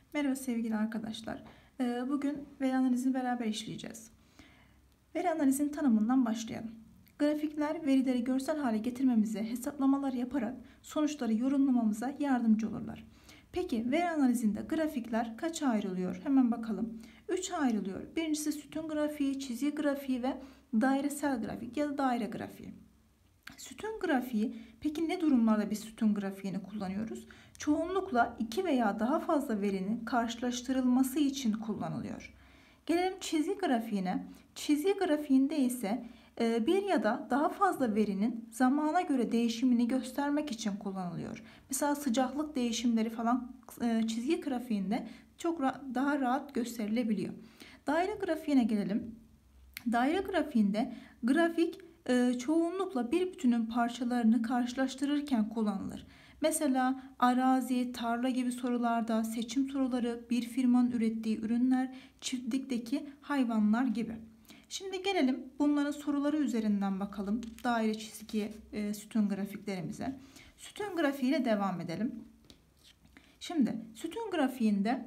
Merhaba sevgili arkadaşlar. Bugün veri analizini beraber işleyeceğiz. Veri analizinin tanımından başlayalım. Grafikler verileri görsel hale getirmemize, hesaplamalar yaparak sonuçları yorumlamamıza yardımcı olurlar. Peki veri analizinde grafikler kaça ayrılıyor? Hemen bakalım. 3'e ayrılıyor. Birincisi sütun grafiği, çizgi grafiği ve dairesel grafik ya da daire grafiği. Sütun grafiği, peki ne durumlarda biz sütun grafiğini kullanıyoruz? Çoğunlukla iki veya daha fazla verinin karşılaştırılması için kullanılıyor. Gelelim çizgi grafiğine. Çizgi grafiğinde ise bir ya da daha fazla verinin zamana göre değişimini göstermek için kullanılıyor. Mesela sıcaklık değişimleri falan çizgi grafiğinde çok daha rahat gösterilebiliyor. Daire grafiğine gelelim. Daire grafiğinde grafik çoğunlukla bir bütünün parçalarını karşılaştırırken kullanılır. Mesela arazi, tarla gibi sorularda seçim soruları, bir firmanın ürettiği ürünler, çiftlikteki hayvanlar gibi. Şimdi gelelim bunların soruları üzerinden bakalım daire çizgi sütun grafiklerimize. Sütun grafiğiyle devam edelim. Şimdi sütun grafiğinde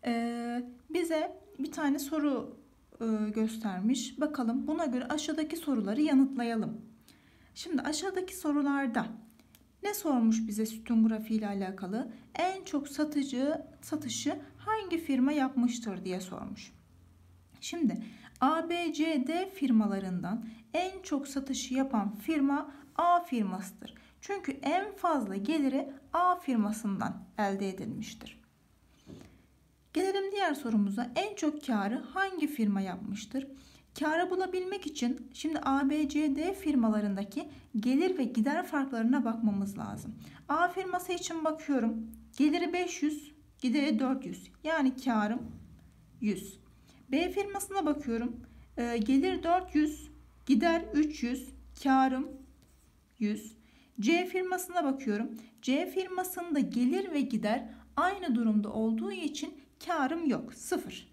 bize bir tane soru göstermiş. Bakalım buna göre aşağıdaki soruları yanıtlayalım. Şimdi aşağıdaki sorularda ne sormuş bize sütun grafiği ile alakalı? En çok satışı hangi firma yapmıştır diye sormuş. Şimdi ABCD firmalarından en çok satışı yapan firma A firmasıdır. Çünkü en fazla geliri A firmasından elde edilmiştir. Gelelim diğer sorumuza. En çok karı hangi firma yapmıştır? Karı bulabilmek için şimdi ABCD firmalarındaki gelir ve gider farklarına bakmamız lazım. A firması için bakıyorum. Geliri 500, gideri 400. Yani karım 100. B firmasına bakıyorum. Gelir 400, gider 300, karım 100. C firmasına bakıyorum. C firmasında gelir ve gider aynı durumda olduğu için karım yok, 0.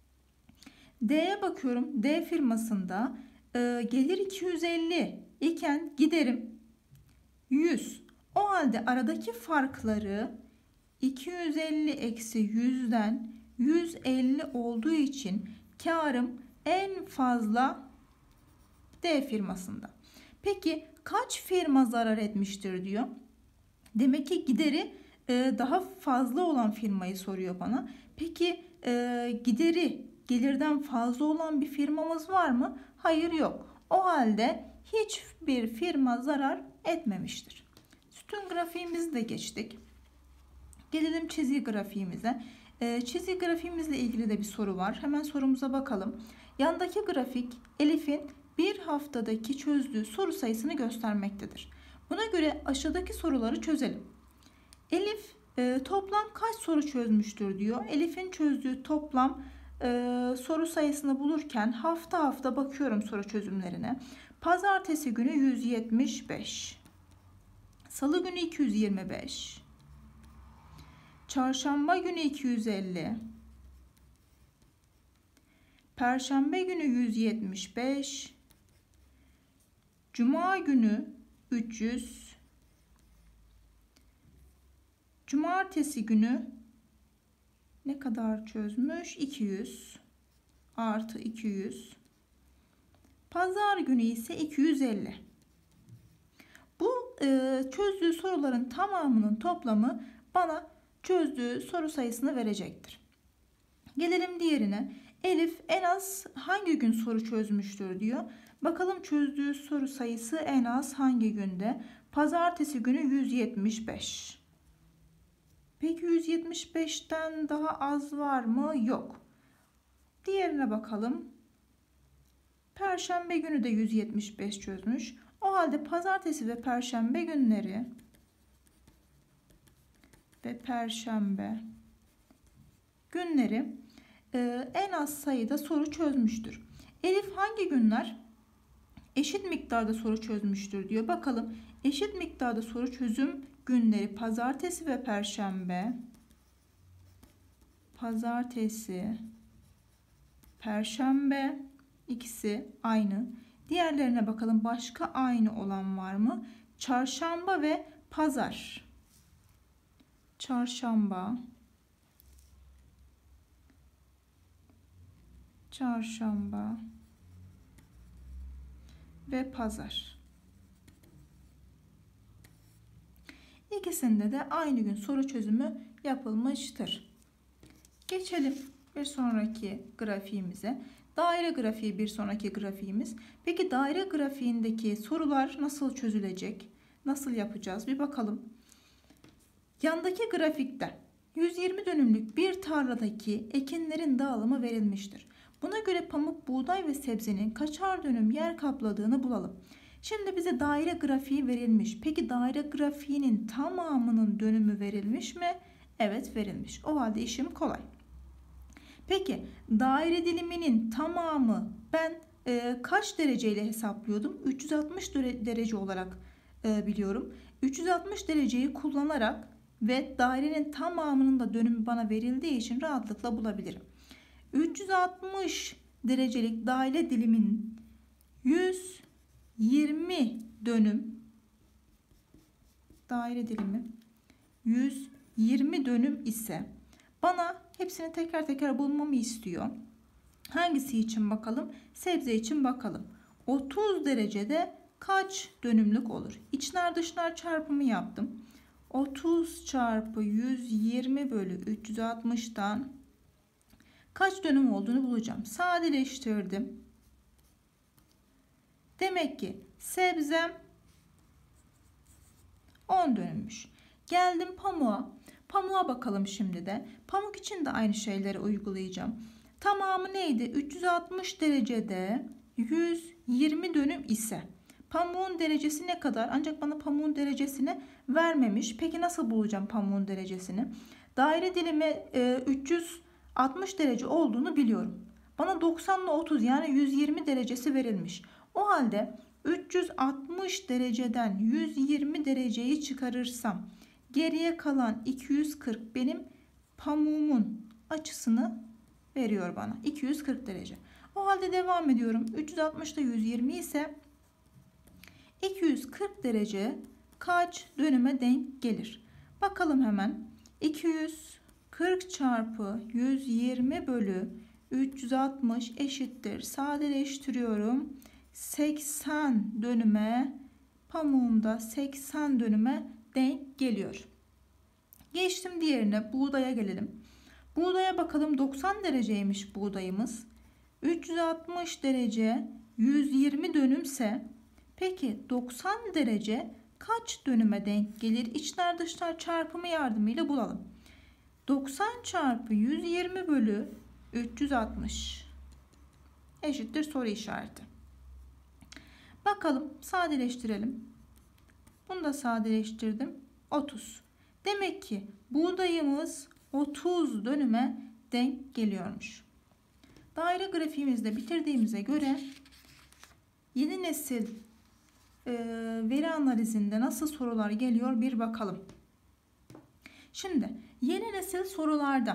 D'ye bakıyorum. D firmasında gelir 250 iken giderim 100. O halde aradaki farkları 250 eksi 100'den 150 olduğu için karım en fazla D firmasında. Peki kaç firma zarar etmiştir diyor. Demek ki gideri daha fazla olan firmayı soruyor bana. Peki gideri gelirden fazla olan bir firmamız var mı? Hayır, yok. O halde hiçbir firma zarar etmemiştir. Sütun grafiğimizi de geçtik. Gelelim çizgi grafiğimize. Çizgi grafiğimizle ilgili de bir soru var. Hemen sorumuza bakalım. Yandaki grafik Elif'in bir haftadaki çözdüğü soru sayısını göstermektedir. Buna göre aşağıdaki soruları çözelim. Elif toplam kaç soru çözmüştür diyor. Elif'in çözdüğü toplam soru sayısını bulurken hafta hafta bakıyorum soru çözümlerine. Pazartesi günü 175. Salı günü 225. Çarşamba günü 250. Perşembe günü 175. Cuma günü 300. Cumartesi günü ne kadar çözmüş? 200 artı 200. Pazar günü ise 250. Bu çözdüğü soruların tamamının toplamı bana çözdüğü soru sayısını verecektir. Gelelim diğerine. Elif en az hangi gün soru çözmüştür diyor. Bakalım çözdüğü soru sayısı en az hangi günde? Pazartesi günü 175. Peki 175'ten daha az var mı? Yok. Diğerine bakalım. Perşembe günü de 175 çözmüş. O halde pazartesi ve perşembe günleri en az sayıda soru çözmüştür. Elif hangi günler eşit miktarda soru çözmüştür diyor. Bakalım eşit miktarda soru çözüm günleri pazartesi ve perşembe. Pazartesi, perşembe ikisi aynı. Diğerlerine bakalım başka aynı olan var mı? Çarşamba ve pazar. Çarşamba, çarşamba ve pazar. İkisinde de aynı gün soru çözümü yapılmıştır. Geçelim bir sonraki grafiğimize. Daire grafiği bir sonraki grafiğimiz. Peki daire grafiğindeki sorular nasıl çözülecek? Nasıl yapacağız? Bir bakalım. Yandaki grafikte 120 dönümlük bir tarladaki ekinlerin dağılımı verilmiştir. Buna göre pamuk, buğday ve sebzenin kaçar dönüm yer kapladığını bulalım. Şimdi bize daire grafiği verilmiş. Peki daire grafiğinin tamamının dönümü verilmiş mi? Evet, verilmiş. O halde işim kolay. Peki daire diliminin tamamı ben kaç dereceyle hesaplıyordum? 360 derece olarak biliyorum. 360 dereceyi kullanarak ve dairenin tamamının da dönümü bana verildiği için rahatlıkla bulabilirim. 360 derecelik daire diliminin 120 dönüm daire dilimi 120 dönüm ise bana hepsini teker teker bulmamı istiyor. Hangisi için bakalım? Sebze için bakalım. 30 derecede kaç dönümlük olur? İçler dışlar çarpımı yaptım. 30 çarpı 120 bölü 360'dan kaç dönüm olduğunu bulacağım. Sadeleştirdim. Demek ki sebzem 10 dönümmüş. Geldim pamuğa. Pamuğa bakalım şimdi de. Pamuk için de aynı şeyleri uygulayacağım. Tamamı neydi? 360 derecede 120 dönüm ise pamuğun derecesi ne kadar? Ancak bana pamuğun derecesini vermemiş. Peki nasıl bulacağım pamuğun derecesini? Daire dilimi 360 derece olduğunu biliyorum. Bana 90 ile 30 yani 120 derecesi verilmiş. O halde 360 dereceden 120 dereceyi çıkarırsam geriye kalan 240 benim pamuğumun açısını veriyor bana. 240 derece. O halde devam ediyorum. 360 ile 120 ise 240 derece kaç dönüme denk gelir? Bakalım hemen. 240 çarpı 120 bölü 360 eşittir. Sadeleştiriyorum. 80 dönüme, pamuğumda 80 dönüme denk geliyor. Geçtim diğerine, buğdaya gelelim. Buğdaya bakalım, 90 dereceymiş buğdayımız. 360 derece 120 dönümse peki 90 derece kaç dönüme denk gelir? İçler dışlar çarpımı yardımıyla bulalım. 90 çarpı 120 bölü 360 eşittir soru işareti. Bakalım, sadeleştirelim. Bunu da sadeleştirdim. 30. Demek ki buğdayımız 30 dönüme denk geliyormuş. Daire grafiğimizde bitirdiğimize göre yeni nesil veri analizinde nasıl sorular geliyor bir bakalım. Şimdi yeni nesil sorularda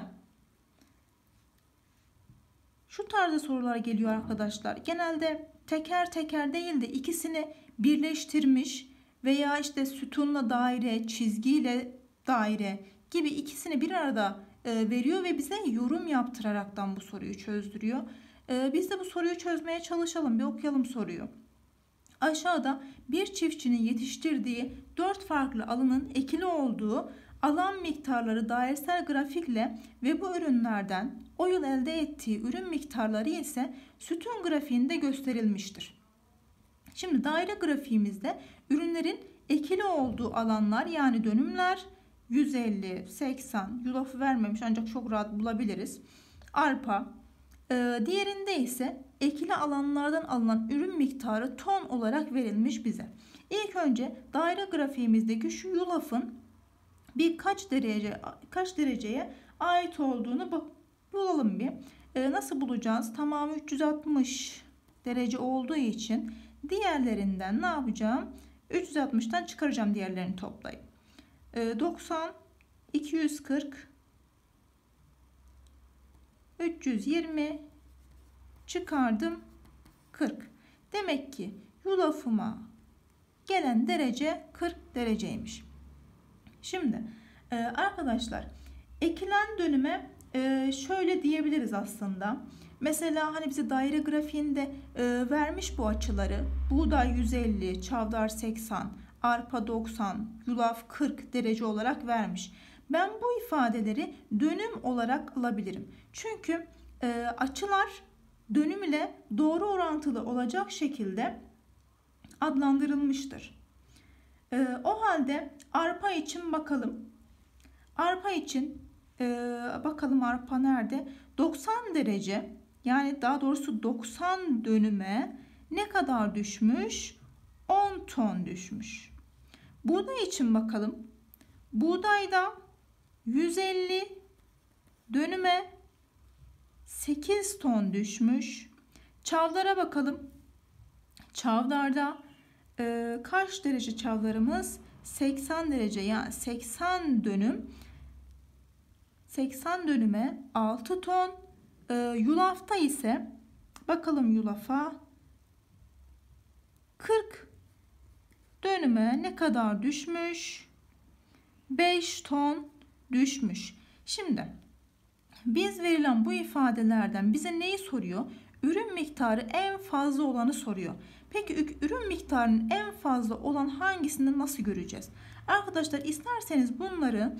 şu tarzda sorular geliyor arkadaşlar. Genelde teker teker değil de ikisini birleştirmiş veya işte sütunla daire, çizgiyle daire gibi ikisini bir arada veriyor ve bize yorum yaptıraraktan bu soruyu çözdürüyor. Biz de bu soruyu çözmeye çalışalım. Bir okuyalım soruyu. Aşağıda bir çiftçinin yetiştirdiği 4 farklı alanın ekili olduğu alan miktarları dairesel grafikle ve bu ürünlerden o yıl elde ettiği ürün miktarları ise sütun grafiğinde gösterilmiştir. Şimdi daire grafiğimizde ürünlerin ekili olduğu alanlar yani dönümler 150, 80, yulafı vermemiş ancak çok rahat bulabiliriz. Arpa. Diğerinde ise ekili alanlardan alınan ürün miktarı ton olarak verilmiş bize. İlk önce daire grafiğimizdeki şu yulafın kaç dereceye ait olduğunu bulalım bir. Nasıl bulacağız? Tamamı 360 derece olduğu için diğerlerinden ne yapacağım? 360'tan çıkaracağım, diğerlerini toplayıp. 90, 240, 320 çıkardım 40. Demek ki yulafıma gelen derece 40 dereceymiş. Şimdi arkadaşlar ekilen dönüme şöyle diyebiliriz aslında. Mesela hani bize daire grafiğinde vermiş bu açıları. Buğday 150, çavdar 80, arpa 90, yulaf 40 derece olarak vermiş. Ben bu ifadeleri dönüm olarak alabilirim. Çünkü açılar dönüm ile doğru orantılı olacak şekilde adlandırılmıştır. O halde arpa için bakalım. Arpa için bakalım arpa nerede? 90 derece, yani daha doğrusu 90 dönüme ne kadar düşmüş? 10 ton düşmüş. Buğday için bakalım. Buğdayda 150 dönüme 8 ton düşmüş. Çavdara bakalım. Çavdarda kaç derece çavdarımız? 80 derece, yani 80 dönüme 6 ton. Yulafta ise bakalım, yulafa 40 dönüme ne kadar düşmüş? 5 ton düşmüş. Şimdi biz verilen bu ifadelerden bize neyi soruyor? Ürün miktarı en fazla olanı soruyor. Peki ürün miktarının en fazla olan hangisini nasıl göreceğiz? Arkadaşlar, isterseniz bunları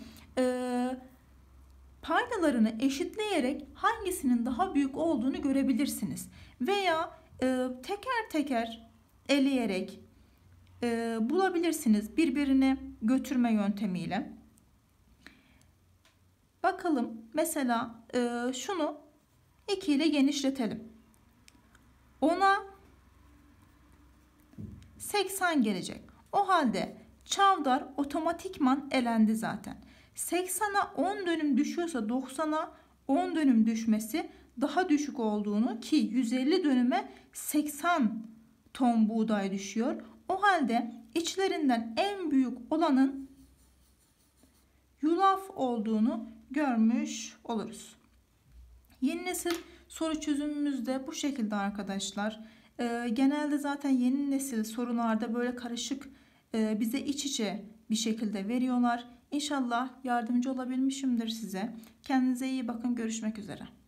paydalarını eşitleyerek hangisinin daha büyük olduğunu görebilirsiniz. Veya teker teker eleyerek bulabilirsiniz birbirine götürme yöntemiyle. Bakalım mesela şunu 2 ile genişletelim. 10'a 80 gelecek. O halde çavdar otomatikman elendi zaten. 80'a 10 dönüm düşüyorsa 90'a 10 dönüm düşmesi daha düşük olduğunu, ki 150 dönüme 80 ton buğday düşüyor. O halde içlerinden en büyük olanın yulaf olduğunu görmüş oluruz. Yeni nesil soru çözümümüz de bu şekilde arkadaşlar. Genelde zaten yeni nesil sorularda böyle karışık, bize iç içe bir şekilde veriyorlar. İnşallah yardımcı olabilmişimdir size. Kendinize iyi bakın. Görüşmek üzere.